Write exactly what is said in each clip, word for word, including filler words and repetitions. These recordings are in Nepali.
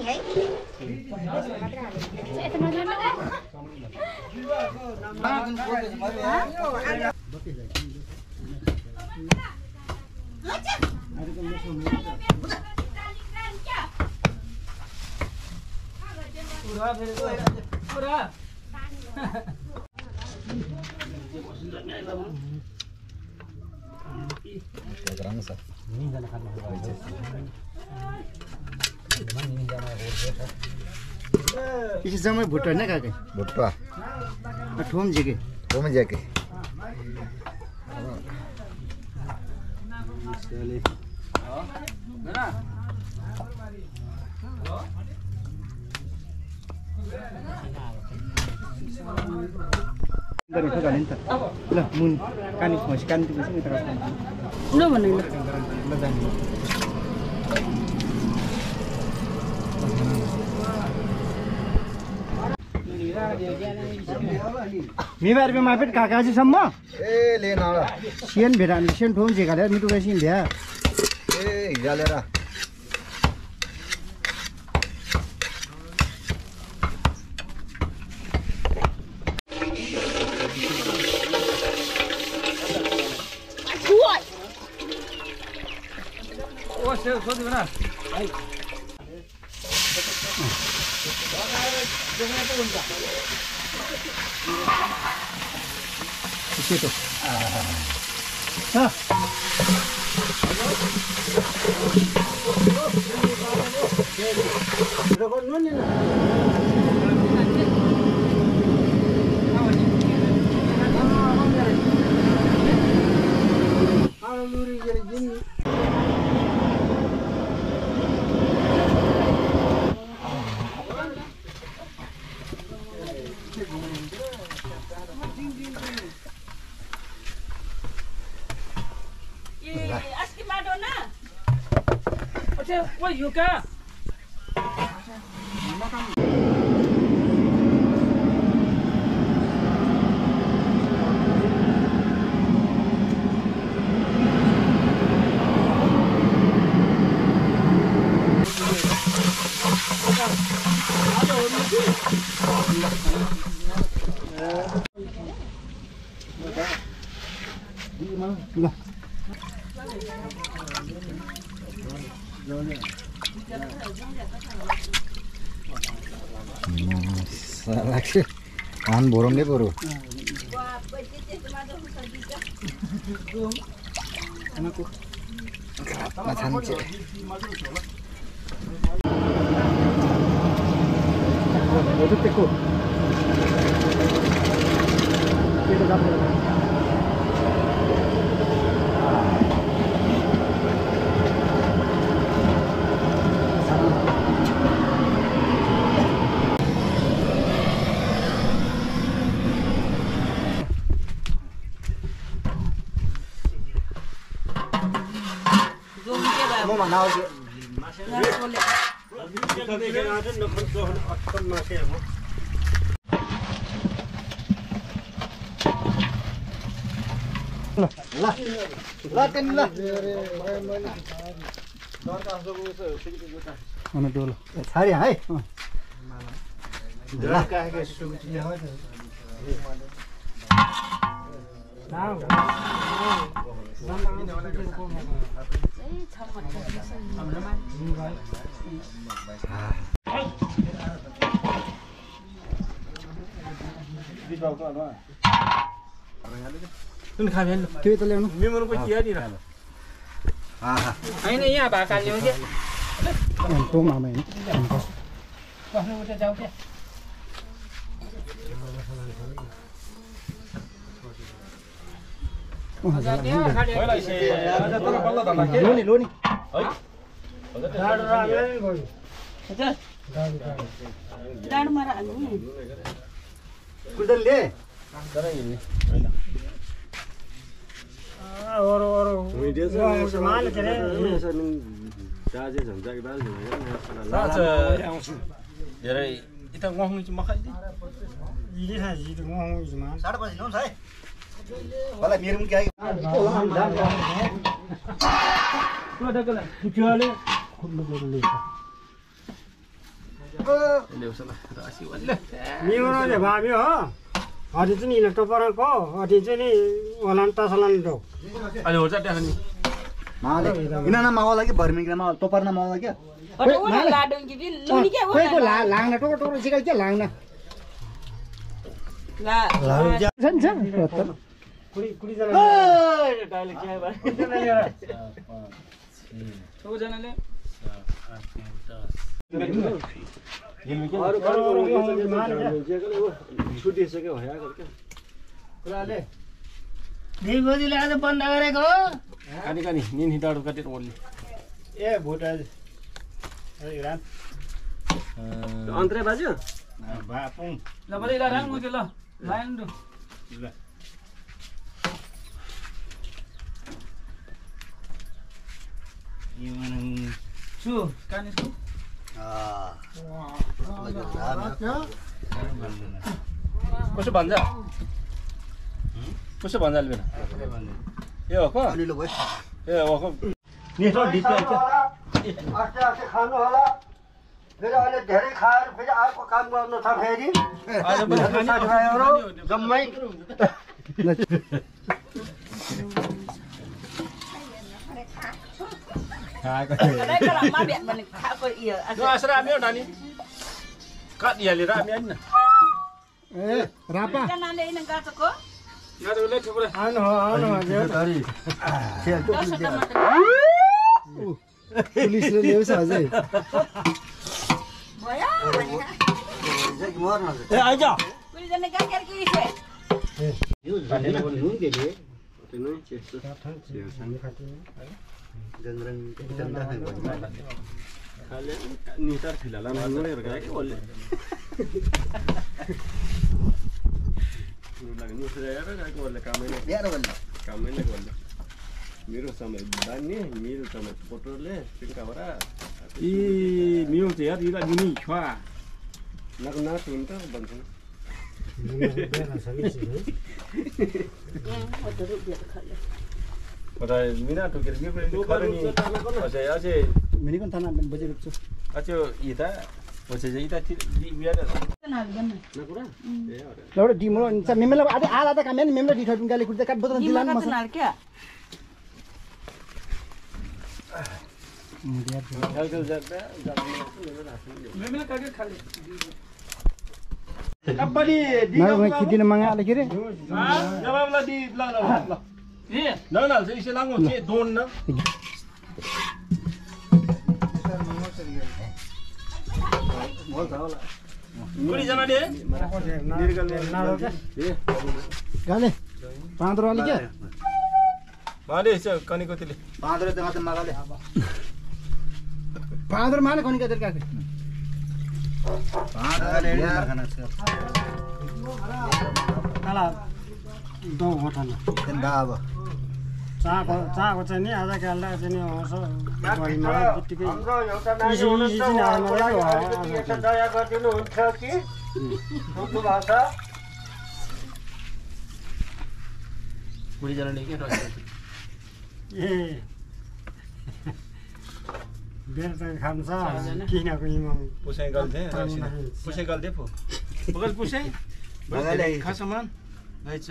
है इसी समय भुट्टा ना काके भुट्टा ठोम जेके ठोम जेके Dari itu kalian tak? Lah, mun kan masih kan itu masih terus. Lo mana lo? मी बार में मापेट काका जी सम्मा ए ले ना शियन भेड़ा शियन ठोम जे काले मिटू कैसी इंडिया ए या ले रहा ओ से सो दे ना आई Itu. Ah. Rokok nun ni. Kalau luri jadi gini. Wah, Yuka. Lagi kan borong deh boro. Anakku. Macam cek. Itu teko. Itu dah. Mau mana lagi? Lah, lah kan lah. Mana dulu? Cari hai. Lah. Tuh kalian, Kita lihat. memang apa dia ni lah? Ah, Ini ya bakal ni aja. Untung mama ini. Wah, ni udah jauh dia. Loni, loni. Dar mara anu. Kuda le. Oro oro. Mal करे. Jadi kita ngomong cuma kali. Ini saja itu ngomong cuma. साढ़े पाँच लो साहे। वाला मेरे में क्या है? Kau ada kala. Kecuali kuda le. मिउरोले भाब्यो हो हरि चाहिँ नि टोपरको हरि चाहिँ नि होला तसलन दो अहिले हुन्छ त्यहाँ नि माले इनाना मावाला कि भर्मिङमा मावा टोपरना मावाला क्या Ora ora ladong ki bin luni ke खोइ को ora. ला लाग्न टोको टोको सिकाइ के लाग्न La. छन् छ कुडी कुडी जना डाइलेक्ट के भा सबै जनाले अरु अरु छुटिसक्यो भया गर्छ कुराले दुई बजीले आज बन्द गरेको कानी कानी निन हिटाडु काटेर ओल्ले ए भोट आज रात अन्तरे बाज्यो बापुङ ल बले ला राङ मुके ल लाइन दु ल छु कानी छु कसो भन्छ कसो भन्छ अलबेन ए हो को अलिलो भयो ए हो को नि त डिटे आस्ते आस्ते खानु होला फेरि अहिले धेरै खाएर फेरि अर्को काम गर्नु छ फेरि आज पनि साथीभाइहरू जम्मै Kadai kalau ma biak bani kau iya. no asra amio nani kat dia lira amia ni ए रापा Kan anda ini nggak toko? na do le chupre आउनु हो आउनु हजुर Kau sudah makan. पुलिसले ल्याउँछ अझै Boya. ए आइज Kuli jangan kakek kiri sih. nitar filala na no er ga ke olle lagi ni sira era ga ke olle kamene ल्याएर भन्नु kamene olle मेरो समय बानी मेरो समय पोटोले सिंकावरा ई मिउ चाहिँ यार इला दिनी छ्वा नक ना सुन त भन्छ पता मिना तो के मिउ पनि खरे नि अझै अझै मिनिकन थाना बजेको छु अझै इता पछि चाहिँ इता बिया Kenal gimana? नकुरा ए एउटा डिमो मेमेला आधा आधा आधा काम मेमेला डिठा गाली कुट्दै काट बदन दिलान Gimana मस kenal क्या? हल्का ज्यादा मेमेला काके खाली कपडी नर खिदिन मंगा आले के रे जवाबला दि ल ल ल ए ल ल चाहिँ इसे लाङो चाहिँ दोन न गुडी जनाले गाले पाँदरो आले के माले चाहिँ कनीको तिले पाँदरो त मात्र मगाले पाँदरो माले कनि कतिर काके पाँदरो ल्याएर खाना छ तला दो होटल त्यहाँ बा अब चाको चाको चाहिँ नि आज कालला चाहिँ नि होस बढी मलाई बित्तिकै इसी इसी चाहिँ आएर मलाई हो दया गरिदिनु हुन्छ कि बुझ्नु भएको छ गुडी जनाले के ए बेर चाहिँ खान्छ किनको इमाम पुसै गल्थे पुसै गल्थे फो बगल पुसै मगाले खासमान हैछ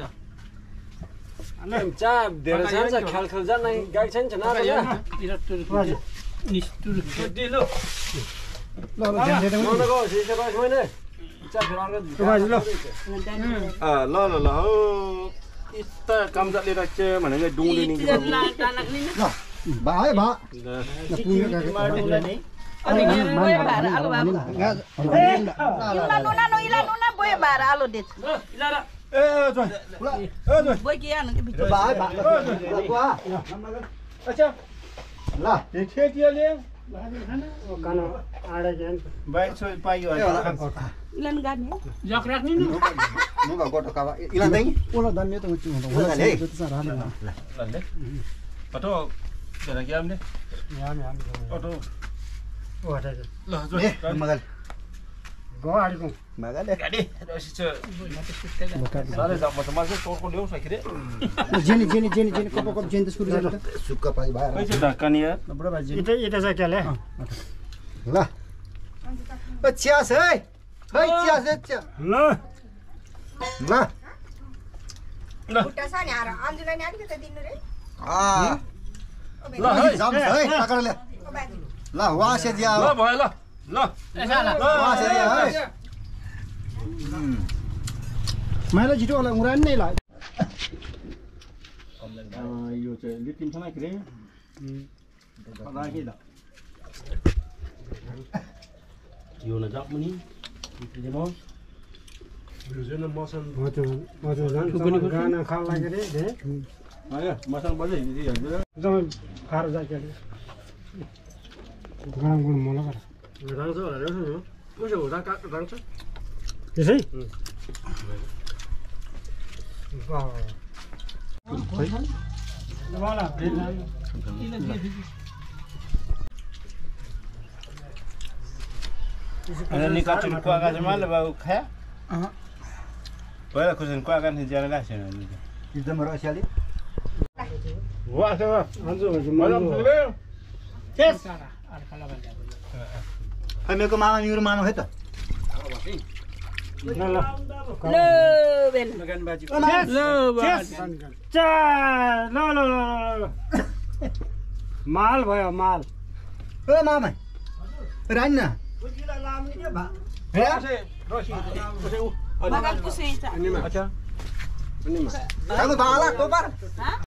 चा धेरै छ खेल खेल जान गाई छैन छ न निष्ठुर दिलो ल ल ध्यान दिनु ननको सिसे बास मैले चा फेर अर्को बाजु ल अ ल ल ल हो इस्ता काम जाले राख्छ भनेको डुङले नि Jangan lah anak ini. ल बा है बा पुग्यो काके Ani ni boy bara alu babu. Ila nuna no ila nuna boy bara alu dit. इलारा ए जोइ ल ए जोइ Boy kia nanti bicara. बा है बा बा अच्छा ल देखे दियाले कान आडे जान बाइक छ पाइयो Ila nggak nih. जक राख्नी नि नु बा गोटो का इला दै ओला दन्ने त उच्च हुँदा ओला ले जति सारा हाले लले पटो तेरा क्या हमने याम याम अटो ओ हटा ल जो ए मगाले गो आडको मगाले गाडी रसी छ सारे जाम त मासे टोको ल्याउ सकिरे जेनी जेनी जेनी जेनी कप कप जेनी त सुरु गर्नु त सुक्का पाइ भएर पैसा ढक्का नि यार बुढा बाजे इते इते चाहिँ केले ल च्यास है खै च्यास है च्या ल ल खुट्टा छ नि आएर अन्जुलाई नि अलिकति दिनु रे आ ल है जाम है पकड ले ल वहाँ से दिया ल भयो ल ल वहाँ से दिया है मैले छिटो होला उडान नै लाग्यो यो चाहिँ लिटिम छ के रे राखी दा यो न जाप मुनि दिनो यो जुन मौसम म त म त झन् गाना खान लाग्यो रे दे आयो मौसम बजे हिँड्दै हजुर जम फार जाके गाना गुण मलाई गर राङ्छ होला रहेछ नि कसो हुँदा काट राङ्छ त्यसै वाला Ano ni katin ko aga sama le bau kha? Aha. Wala kusin ko aga ni jana la sena ni. Kita mara siali. वा छ अन्जु मलम पुग्यो Yes. Kami ko mama nyuruh mama itu. ल ल ल बेल Makan baju. ल चा ल ल ल ल माल भयो माल Oh mama. Rana. मगन कुसै छ अच्छा अनि मा Kamu bawa lah, kobar.